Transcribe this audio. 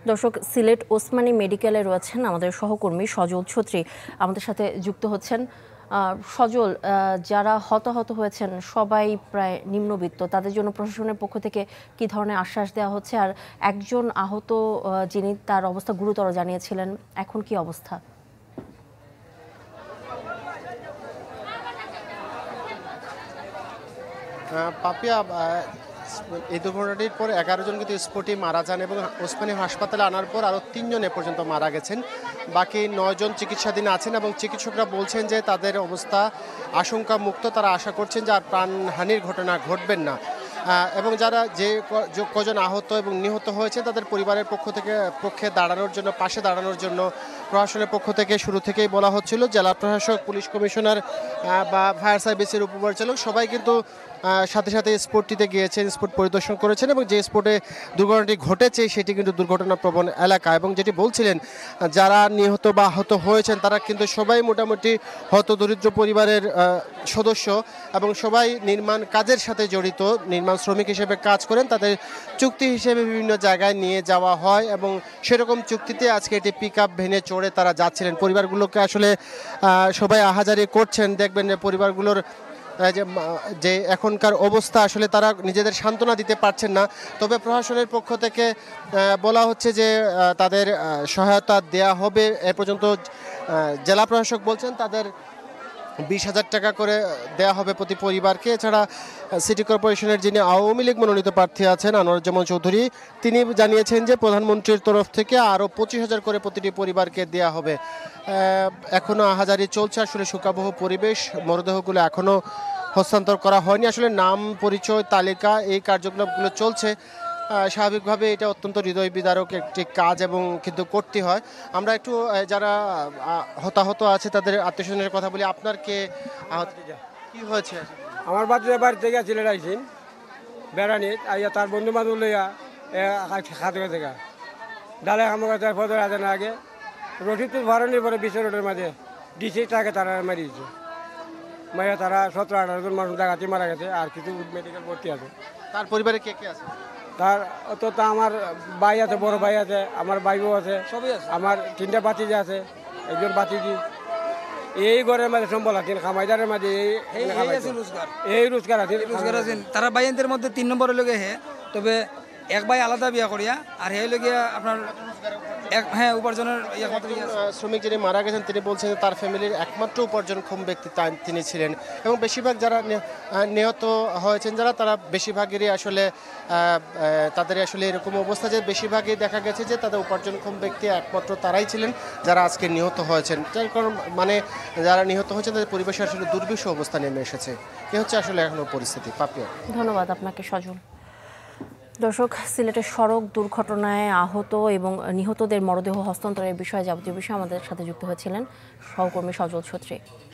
দর্শক, সিলেট ওসমানী মেডিকেলে রয়েছেন আমাদের সহকর্মী সজল ছত্রী, আমাদের সাথে যুক্ত হচ্ছেন। সজল, যারা হতাহত হয়েছেন সবাই প্রায় নিম্নবিত্ত, তাদের জন্য প্রশাসনের পক্ষ থেকে কি ধরনের আশ্বাস দেওয়া হচ্ছে? আর একজন আহত যিনি, তার অবস্থা গুরুতর জানিয়েছিলেন, এখন কি অবস্থা? পাপিয়া, এই দুর্ঘটনাটির পর 11 জন কিন্তু স্পটেই মারা যান এবং ওসমানী হাসপাতালে আনার পর আরও 3 জন এ পর্যন্ত মারা গেছেন। বাকি 9 জন চিকিৎসাধীন আছেন এবং চিকিৎসকরা বলছেন যে তাদের অবস্থা আশঙ্কা মুক্ত। তারা আশা করছেন যে আর প্রাণহানির ঘটনা ঘটবেন না। এবং যারা কজন আহত এবং নিহত হয়েছে তাদের পরিবারের পক্ষে দাঁড়ানোর জন্য, পাশে দাঁড়ানোর জন্য প্রশাসনের পক্ষ থেকে শুরু থেকেই বলা হচ্ছিল। জেলা প্রশাসক, পুলিশ কমিশনার বা ফায়ার সার্ভিসের উপপরিচালক সবাই কিন্তু সাথে সাথে স্পটটিতে গিয়েছেন, স্পট পরিদর্শন করেছেন এবং যে স্পটে দুর্ঘটনাটি ঘটেছে সেটি কিন্তু দুর্ঘটনা প্রবণ এলাকা। এবং যেটি বলছিলেন, যারা নিহত বা আহত হয়েছেন তারা কিন্তু সবাই মোটামুটি হতদরিদ্র পরিবারের সদস্য এবং সবাই নির্মাণ কাজের সাথে জড়িত, নির্মাণ শ্রমিক হিসেবে কাজ করেন। তাদের চুক্তি হিসেবে বিভিন্ন জায়গায় নিয়ে যাওয়া হয় এবং সেরকম চুক্তিতে আজকে এটি পিক আপ ভ্যানে চড়ে তারা যাচ্ছিলেন। পরিবারগুলোকে আসলে সবাই আহাজারি করছেন। দেখবেন যে পরিবারগুলোর যে এখনকার অবস্থা, আসলে তারা নিজেদের সান্ত্বনা দিতে পারছেন না। তবে প্রশাসনের পক্ষ থেকে বলা হচ্ছে যে তাদের সহায়তা দেয়া হবে। এ পর্যন্ত জেলা প্রশাসক বলছেন তাদের 20,000 টাকা করে দেয়া হবে প্রতি পরিবারকে। এছাড়া সিটি কর্পোরেশনের যিনি আওয়ামী লীগ মনোনীত প্রার্থী আছেন আনোয়ারুজ্জামান চৌধুরী, তিনি জানিয়েছেন যে প্রধানমন্ত্রীর তরফ থেকে আরও 25,000 করে প্রতিটি পরিবারকে দেয়া হবে। এখনও আহাজারি চলছে, আসলে শোকাবহ পরিবেশ, মরদেহগুলো এখনও হস্তান্তর করা হয়নি। আসলে নাম পরিচয় তালিকা, এই কার্যকলাপগুলো চলছে। স্বাভাবিকভাবে এটা অত্যন্ত হৃদয় বিদারক একটি কাজ এবং কিন্তু করতে হয়। আমরা একটু যারা হতাহত আছে তাদের আত্মীয়স্বজনের কথা বলি। আপনার কি হয়েছে? আমার বাড়িতে গেছিলেন আইসিন বেড়ানি আইয়া, তার বন্ধু বান্ধব লইয়া খাতে থেকে ডালে আমার কাছে ফজর আজানের আগে রশিদপুর ভারণের পরে বিশ্ব রোডের মাঝে ডিসি টাকে তারা মারিয়েছে। মাইয়া তারা 17-18 জন মানুষ ডাকাতি মারা গেছে, আর কিছু মেডিকেল ভর্তি আছে। তার পরিবারে কে কে আছে? তার তা আমার ভাই আছে, বড় ভাই আছে, আমার ভাইও আছে, সবই আছে। আমার 3টা বাতিজা আছে, একজন বাতিজি এই ঘরের মাঝে সম্বল আছেন, খামাইদারের মাঝে এই রোজগার আছেন। তারা ভাইদের মধ্যে 3 নম্বরের লোকে হে, তবে এক ভাই আলাদা বিয়া করিয়া আর হে লোকে আপনার উপার্জনের শ্রমিক যিনি মারা গেছেন তিনি বলছেন যে তার ফ্যামিলির একমাত্র উপার্জনক্ষম ব্যক্তি তিনি ছিলেন। এবং বেশিরভাগ যারা নিহত হয়েছেন তারা বেশিরভাগেরই আসলে তাদের আসলে এরকম অবস্থা যে বেশিরভাগই দেখা গেছে যে তাদের উপার্জনক্ষম ব্যক্তি একমাত্র তারাই ছিলেন যারা আজকে নিহত হয়েছেন। যার কারণ মানে যারা নিহত হয়েছেন তাদের পরিবেশে আসলে দুর্বিষহ অবস্থা নেমে এসেছে। এ হচ্ছে আসলে এখনো পরিস্থিতি। পাপিয়া, ধন্যবাদ আপনাকে সজল। দর্শক, সিলেটের সড়ক দুর্ঘটনায় আহত এবং নিহতদের মরদেহ হস্তান্তরের বিষয়ে যাবতীয় বিষয়ে আমাদের সাথে যুক্ত হয়েছিলেন সহকর্মী সজল ছত্রী।